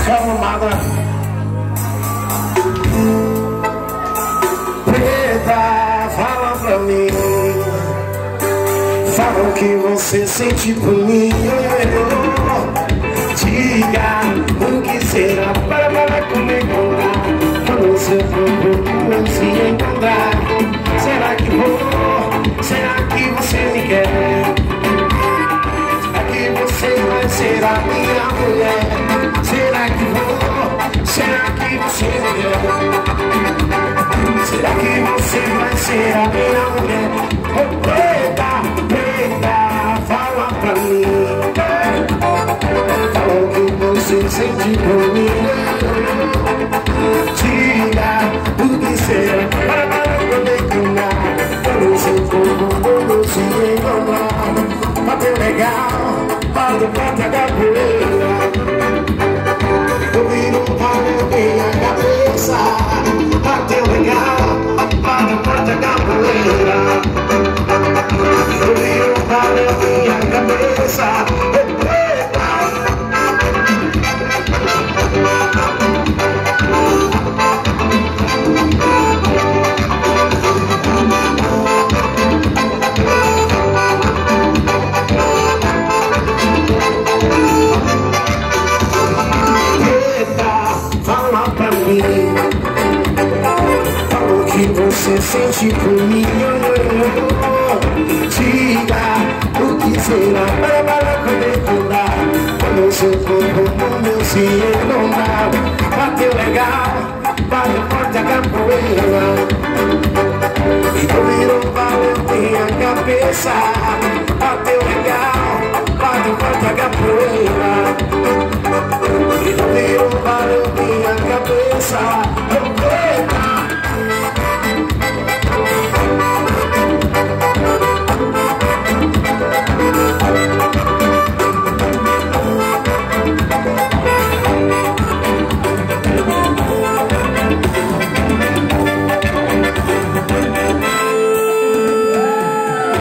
amada. Preta, fala pra mim. Fala o que você sente por mim. Diga o que será para comigo quando você for não se encontrar. Será que vou? Será que você me quer? Será que você vai ser a minha mulher? Será que vou? Será que você me quer? Será que você vai ser a minha mulher? Oh, preta, preta, fala pra mim. Fala o que você sente por mim. Diga o que será para poder caminhar. Quando seu corpo se encontrar. Bateu legal, bate bate a capoeira. Ouvir um valeu minha cabeça. Bateu legal, bate bate a capoeira. Ouvir um valeu minha cabeça. Fala o que você sente por mim. Diga o que será para poder andar. Quando o seu corpo no meu se encontrar. Bateu legal, bateu forte a capoeira. E tu virou valeu minha cabeça. Bateu legal, bateu forte a capoeira. E tu virou valeu minha cabeça.